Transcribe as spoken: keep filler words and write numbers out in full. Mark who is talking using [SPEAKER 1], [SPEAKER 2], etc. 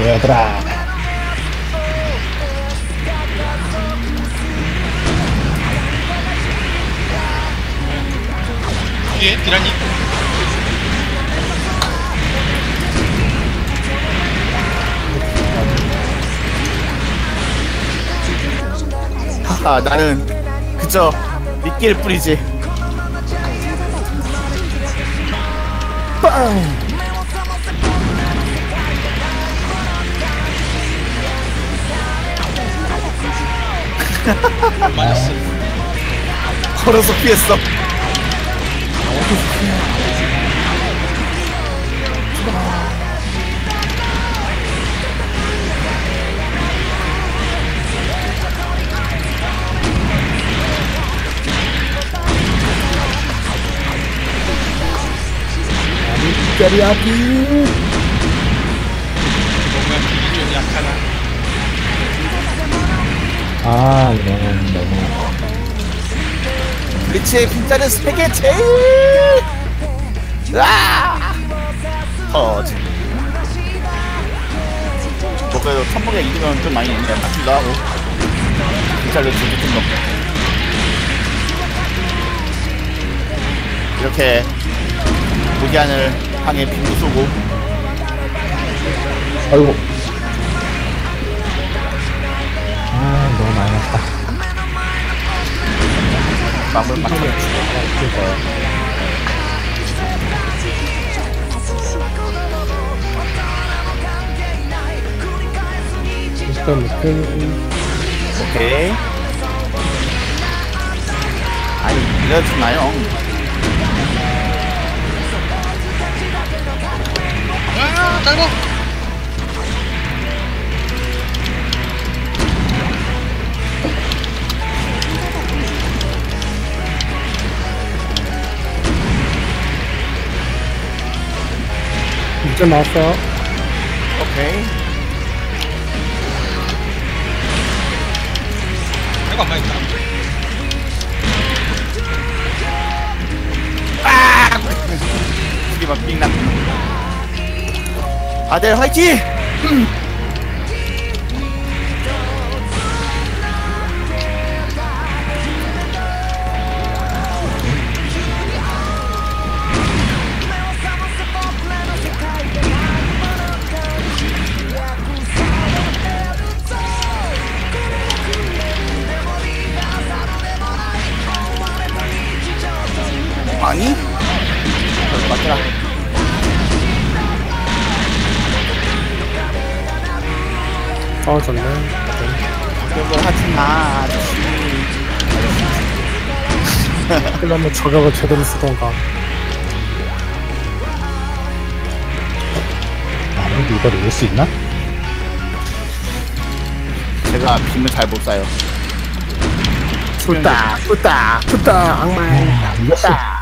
[SPEAKER 1] 얘들아.
[SPEAKER 2] 뒤에 디라님.
[SPEAKER 3] 하하, 나는 그저 미끼를 뿌리지. 빵!
[SPEAKER 2] 맞았어.
[SPEAKER 3] 걸어서 피했어.
[SPEAKER 1] 짜리아기.
[SPEAKER 2] 뭔가 길이 좀 약하다.
[SPEAKER 1] 아, 이거는 너무.
[SPEAKER 3] 블리츠의 빈자는 세계 제일. 으아! 터지. 뭐 그래도 천목에 이기면 좀 많이 있는데 맞기도 하고. 빈자를 두개 좀 넘고. 이렇게 무기한을 향해 빙구 쏘고.
[SPEAKER 1] 아이고. 아, 너무 많이 났다.
[SPEAKER 3] 마음을 막
[SPEAKER 1] 일단 밑에.
[SPEAKER 3] 오케이. 아니 이러지 마요.
[SPEAKER 2] 아, 짧아.
[SPEAKER 1] 이제 나왔어요.
[SPEAKER 3] 오케이.
[SPEAKER 2] 이거 안 맞았다.
[SPEAKER 3] 아! 이게 막 빙난. 아들 화이팅! 아니? 저기 맞더라.
[SPEAKER 1] 어, 좋네.
[SPEAKER 3] 그런 걸 하지 마, 아저씨.
[SPEAKER 1] 그러면 저격을 제대로 쓰던가. 나는 이걸 이길 수 있나?
[SPEAKER 3] 제가 빔을 잘 못 쏴요.
[SPEAKER 1] 푸다, 푸다, 푸다, 악마의
[SPEAKER 3] 이겼어.